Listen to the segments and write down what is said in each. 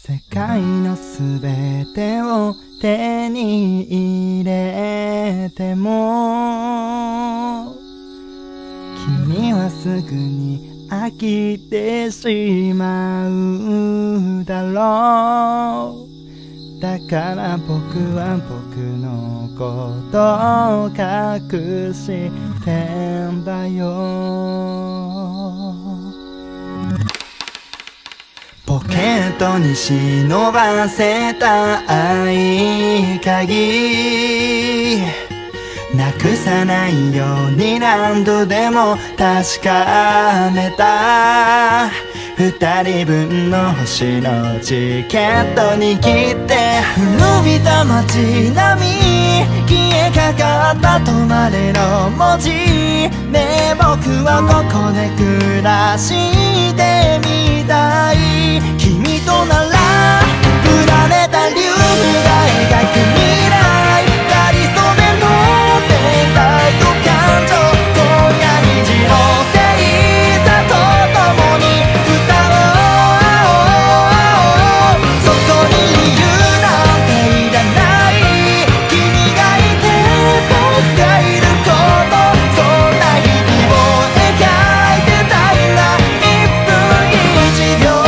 世界のすべてを手に入れても君はすぐに飽きてしまうだろう。だから僕は僕のことを隠してんだよ。ポケットに忍ばせた合鍵なくさないように何度でも確かめた。二人分の星のチケットに切って古びた街並み消えかかった泊まれの文字ねえ僕はここで暮らしてみたい。君となら振られた竜が描く未来かりそめの天体と感情今夜虹の星座と共に歌おう。そこに理由なんていらない君がいて僕がいることそんな日々を描いてたいんだ1分1秒。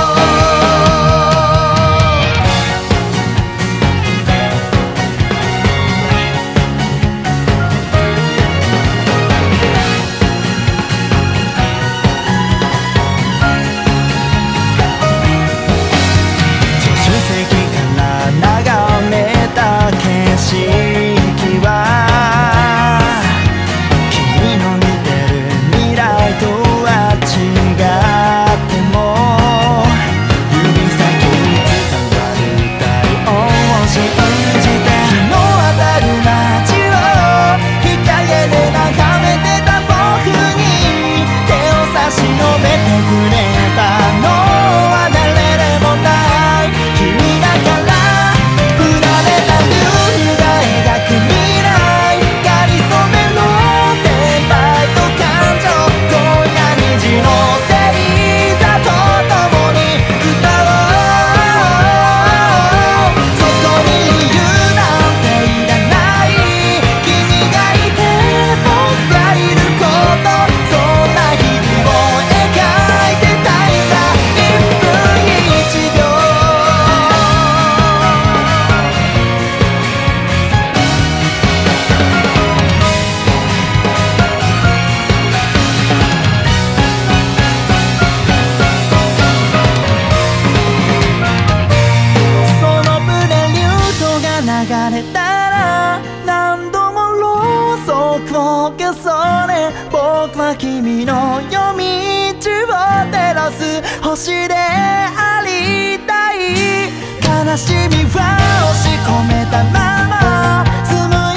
君の夜道を照らす星でありたい。悲しみは押し込めたまま紡